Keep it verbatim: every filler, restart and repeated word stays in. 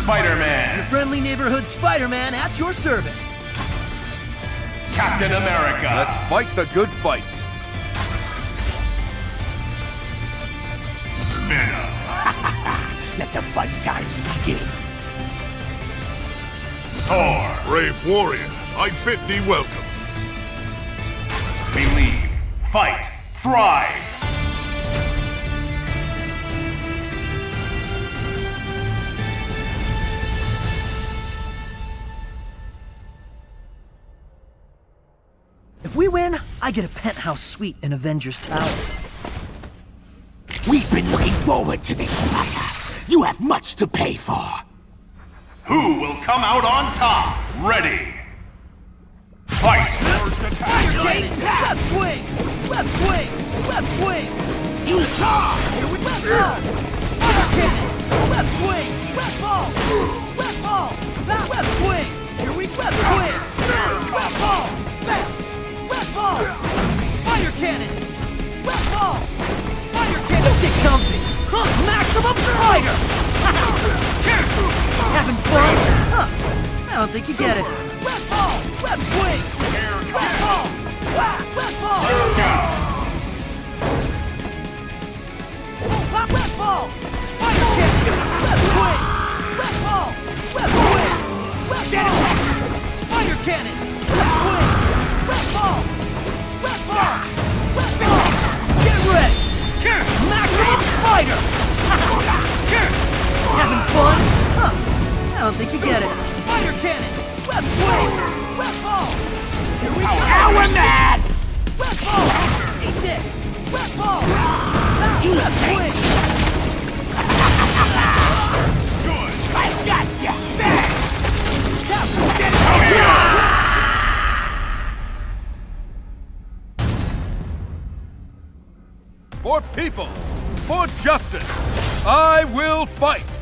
Spider-Man. Your friendly neighborhood Spider-Man at your service. Captain America. Let's fight the good fight. Venom. Let the fun times begin. Thor. Brave warrior, I bid thee welcome. Believe. Fight. Thrive. If we win, I get a penthouse suite in Avengers Tower. We've been looking forward to this, Spider. You have much to pay for. Who will come out on top? Ready. Fight. Left swing! Left swing! Left swing! You saw! Here we go! Spider cannon! Left swing! Left ball! Left ball! Left swing! Here we go! Left swing! Left ball! Left! Left ball! Spider cannon! Left ball! Spider cannon! Don't get comfy! Huh. Maximum spider! Having fun? Huh. I don't think you get it. Left ball! Left swing! Left ball! Left ball! Left ball! Spider cannon! Left swing! Left ball! Left swing! Left ball! Spider cannon! Left swing! Left ball! Left ball! Left ball! Get ready! Maximum spider! Having fun? Huh. I don't think you get it. Spider cannon! Left swing! Left ball! Here we go! Now we're mad! Left ball! Eat this! Left ball! You look Left swing! Good. I gotcha! Bang! For people, for justice, I will fight.